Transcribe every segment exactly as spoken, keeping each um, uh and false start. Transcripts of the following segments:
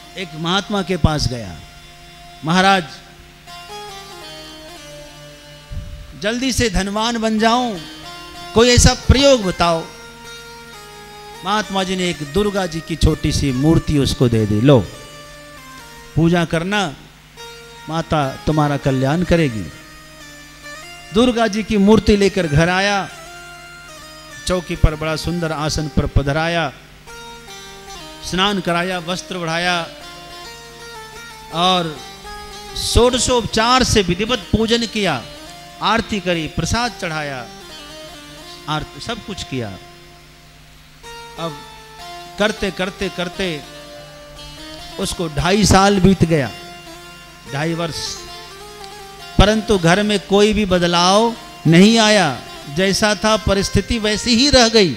एक महात्मा के पास गया, महाराज जल्दी से धनवान बन जाऊं, कोई ऐसा प्रयोग बताओ। महात्मा जी ने एक दुर्गा जी की छोटी सी मूर्ति उसको दे दी, लो पूजा करना, माता तुम्हारा कल्याण करेगी। दुर्गा जी की मूर्ति लेकर घर आया, चौकी पर बड़ा सुंदर आसन पर पधराया, स्नान कराया, वस्त्र बढ़ाया और षोडशोपचार से विधिवत पूजन किया, आरती करी, प्रसाद चढ़ाया, आरती सब कुछ किया। अब करते करते करते उसको ढाई साल बीत गया, ढाई वर्ष, परंतु घर में कोई भी बदलाव नहीं आया, जैसा था परिस्थिति वैसी ही रह गई।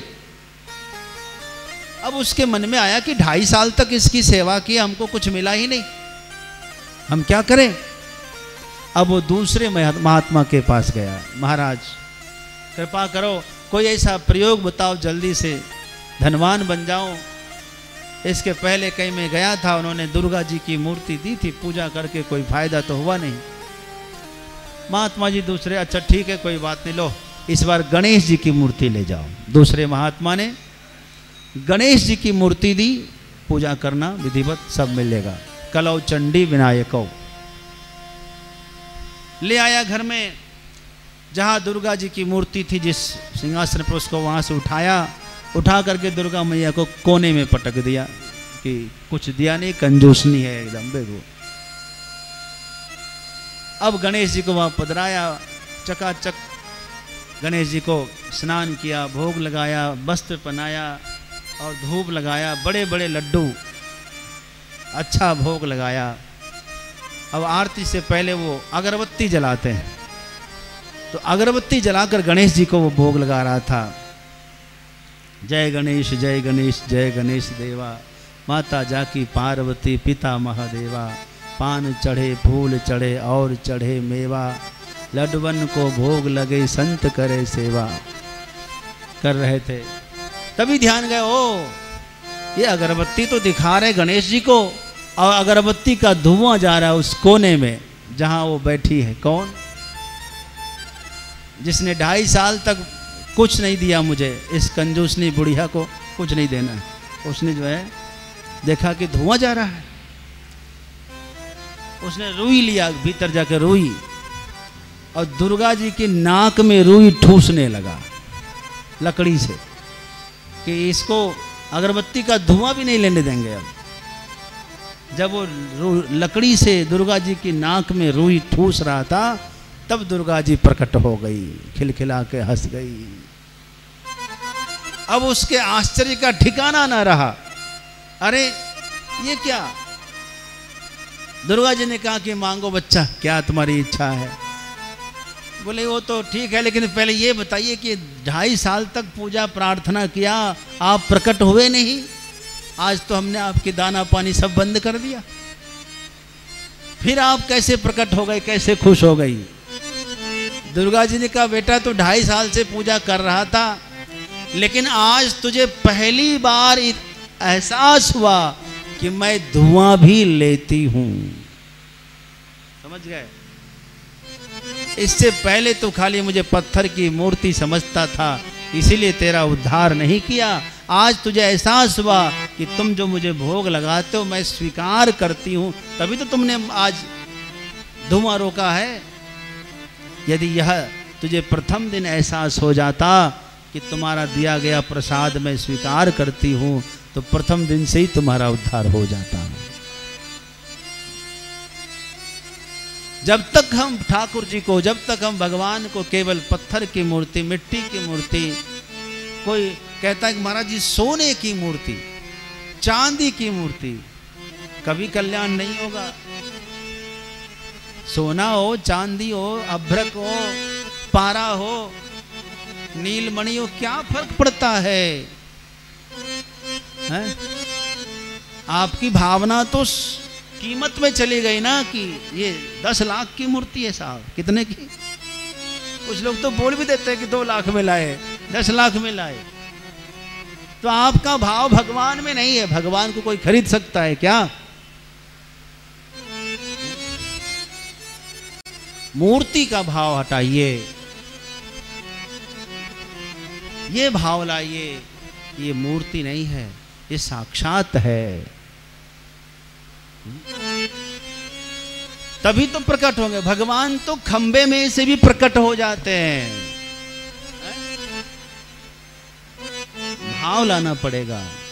अब उसके मन में आया कि ढाई साल तक इसकी सेवा की, हमको कुछ मिला ही नहीं, हम क्या करें। अब वो दूसरे महात्मा के पास गया, महाराज कृपा करो, कोई ऐसा प्रयोग बताओ, जल्दी से धनवान बन जाऊं। इसके पहले कहीं मैं गया था, उन्होंने दुर्गा जी की मूर्ति दी थी, पूजा करके कोई फायदा तो हुआ नहीं। महात्मा जी दूसरे, अच्छा ठीक है कोई बात नहीं, लो इस बार गणेश जी की मूर्ति ले जाओ। दूसरे महात्मा ने गणेश जी की मूर्ति दी, पूजा करना विधिवत सब मिलेगा। कलौ चंडी विनायको ले आया घर में, जहाँ दुर्गा जी की मूर्ति थी, जिस सिंहासन पर, उसको वहाँ से उठाया, उठा करके दुर्गा मैया को कोने में पटक दिया कि कुछ दिया नहीं, कंजूसनी है एकदम बेगो। अब गणेश जी को वहाँ पधराया, चकाचक गणेश जी को स्नान किया, भोग लगाया, वस्त्र पहनाया और धूप लगाया, बड़े बड़े लड्डू, अच्छा भोग लगाया। अब आरती से पहले वो अगरबत्ती जलाते हैं, तो अगरबत्ती जलाकर गणेश जी को वो भोग लगा रहा था। जय गणेश जय गणेश जय गणेश देवा, माता जाकी पार्वती पिता महादेवा, पान चढ़े फूल चढ़े और चढ़े मेवा, लड्डवन को भोग लगे संत करे सेवा, कर रहे थे। तभी ध्यान गए, ओ ये अगरबत्ती तो दिखा रहे गणेश जी को, और अगरबत्ती का धुआं जा रहा है उस कोने में जहां वो बैठी है। कौन? जिसने ढाई साल तक कुछ नहीं दिया मुझे, इस कंजूसनी बुढ़िया को कुछ नहीं देना है। उसने जो है देखा कि धुआं जा रहा है, उसने रुई लिया, भीतर जाकर रुई, और दुर्गा जी की नाक में रुई ठूसने लगा लकड़ी से, कि इसको अगरबत्ती का धुआं भी नहीं लेने देंगे। अब जब वो लकड़ी से दुर्गा जी की नाक में रुई ठूस रहा था, तब दुर्गा जी प्रकट हो गई, खिलखिला के हंस गई। अब उसके आश्चर्य का ठिकाना ना रहा, अरे ये क्या। दुर्गा जी ने कहा कि मांगो बच्चा, क्या तुम्हारी इच्छा है। बोले वो तो ठीक है, लेकिन पहले ये बताइए कि ढाई साल तक पूजा प्रार्थना किया, आप प्रकट हुए नहीं, आज तो हमने आपकी दाना पानी सब बंद कर दिया, फिर आप कैसे प्रकट हो गए, कैसे खुश हो गई। दुर्गा जी ने कहा बेटा तो ढाई साल से पूजा कर रहा था, लेकिन आज तुझे पहली बार एहसास हुआ कि मैं धुआं भी लेती हूं। समझ गए? इससे पहले तो खाली मुझे पत्थर की मूर्ति समझता था, इसीलिए तेरा उद्धार नहीं किया। आज तुझे एहसास हुआ कि तुम जो मुझे भोग लगाते हो मैं स्वीकार करती हूं, तभी तो तुमने आज धुआं रोका है। यदि यह तुझे प्रथम दिन एहसास हो जाता कि तुम्हारा दिया गया प्रसाद मैं स्वीकार करती हूं, तो प्रथम दिन से ही तुम्हारा उद्धार हो जाता। जब तक हम ठाकुर जी को, जब तक हम भगवान को केवल पत्थर की मूर्ति, मिट्टी की मूर्ति, कोई कहता है कि महाराज जी सोने की मूर्ति, चांदी की मूर्ति, कभी कल्याण नहीं होगा। सोना हो, चांदी हो, अभ्रक हो, पारा हो, नीलमणि हो, क्या फर्क पड़ता है, है? आपकी भावना तो कीमत में चली गई ना कि ये दस लाख की मूर्ति है साहब, कितने की। कुछ लोग तो बोल भी देते हैं कि दो लाख में लाए, दस लाख में लाए। तो आपका भाव भगवान में नहीं है। भगवान को कोई खरीद सकता है क्या? मूर्ति का भाव हटाइए, ये भाव लाइए, ये मूर्ति नहीं है, ये साक्षात है। तभी तो प्रकट होंगे। भगवान तो खंबे में से भी प्रकट हो जाते हैं। भाव लाना पड़ेगा।